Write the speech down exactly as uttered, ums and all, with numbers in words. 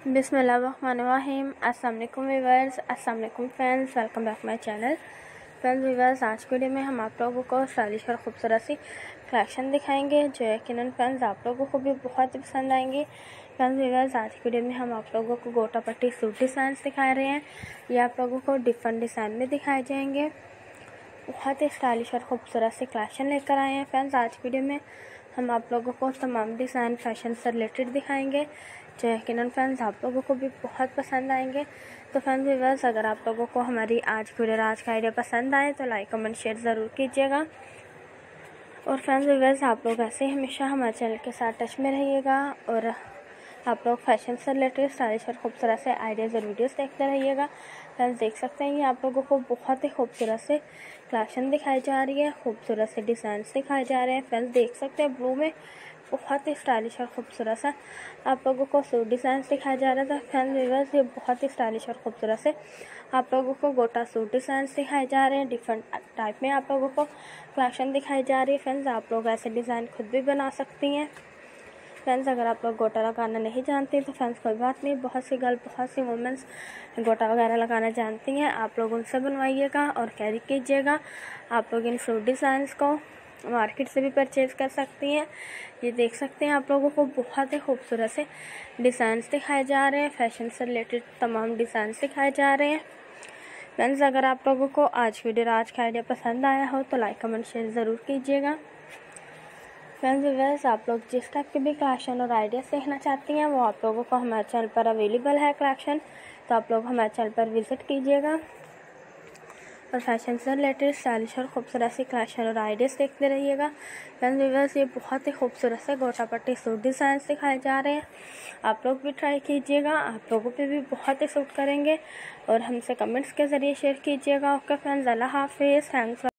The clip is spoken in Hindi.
बिस्मिल्लाहिर्रहमानिर्रहीम। अस्सलाम वालेकुम व्यूअर्स, अस्सलाम वालेकुम friends, welcome back my channel. Friends viewers, आज के वीडियो में हम आप लोगों को स्टाइलिश और ख़ूबसूरत सी कलेक्शन दिखाएंगे जो यकीनन फ्रेंड्स आप लोगों को भी बहुत ही पसंद आएंगी। फ्रेंड्स व्यूअर्स, आज की वीडियो में हम आप लोगों को गोटा पट्टी सूट डिज़ाइन दिखा रहे हैं। ये आप लोगों को डिफरेंट डिज़ाइन में दिखाए जाएंगे। बहुत ही स्टाइलिश और ख़ूबसूरत सी कलेक्शन लेकर आए हैं। फ्रेंड्स आज की वीडियो में हम आप लोगों को तमाम डिज़ाइन फैशन से रिलेटेड दिखाएंगे जो यकीनन फ्रेंड्स आप लोगों को भी बहुत पसंद आएंगे। तो फ्रेंड्स व्यूअर्स, अगर आप लोगों को हमारी आज की वीडियो आज का आइडिया पसंद आए तो लाइक कमेंट शेयर ज़रूर कीजिएगा। और फ्रेंड्स व्यूअर्स, आप लोग ऐसे ही हमेशा हमारे चैनल के साथ टच में रहिएगा और आप लोग फैशन से रिलेटेड स्टाइलिश और खूबसूरत से आइडियाज़ और वीडियोस देखते रहिएगा। फ्रेंड्स देख सकते हैं ये आप लोगों को बहुत ही खूबसूरत से कलेक्शन दिखाई जा रही है, खूबसूरत से डिज़ाइन दिखाए जा रहे हैं। फ्रेंड्स देख सकते हैं ब्लू में बहुत ही स्टाइलिश और ख़ूबसूरत सा आप लोगों को सूट डिज़ाइन दिखाया जा रहा था। फ्रेंड्स व्यूअर्स, ये बहुत ही स्टाइलिश और ख़ूबसूरत से आप लोगों को गोटा सूट डिज़ाइन दिखाए जा रहे हैं। डिफरेंट टाइप में आप लोगों को कलेक्शन दिखाई जा रही है। फ्रेंड्स आप लोग ऐसे डिज़ाइन खुद भी बना सकती हैं। फ्रेंड्स अगर आप लोग गोटा लगाना नहीं जानती तो फ्रेंड्स कोई बात नहीं, बहुत सी गर्ल बहुत सी वुमेंस गोटा वगैरह लगाना जानती हैं। आप लोग उनसे बनवाइएगा और कैरी कीजिएगा। आप लोग इन सूट डिज़ाइंस को मार्केट से भी परचेज़ कर सकती हैं। ये देख सकते हैं आप लोगों को बहुत ही खूबसूरत से डिज़ाइंस दिखाए जा रहे हैं। फैशन से रिलेटेड तमाम डिज़ाइंस दिखाए जा रहे हैं। फ्रेंड्स अगर आप लोगों को आज वीडियो आज का आइडिया पसंद आया हो तो लाइक कमेंट शेयर ज़रूर कीजिएगा। फ्रेंड्स व्यूअर्स, आप लोग जिस टाइप के भी कलेक्शन और आइडियाज़ देखना चाहती हैं वो आप लोगों को हमारे चैनल पर अवेलेबल है कलेक्शन, तो आप लोग हमारे चैनल पर विज़िट कीजिएगा और फैशन से रिलेटेड स्टाइलिश और खूबसूरत सी कलेक्शन और आइडियाज़ देखते रहिएगा। फ्रेंड्स व्यूअर्स, ये बहुत ही खूबसूरत से गोटा पट्टी सूट डिज़ाइन दिखाए जा रहे हैं। आप लोग भी ट्राई कीजिएगा, आप लोगों पे भी बहुत ही सूट करेंगे और हमसे कमेंट्स के ज़रिए शेयर कीजिएगा। ओके फ्रेंड्स, अल्लाह हाफिज़। थैंक्स।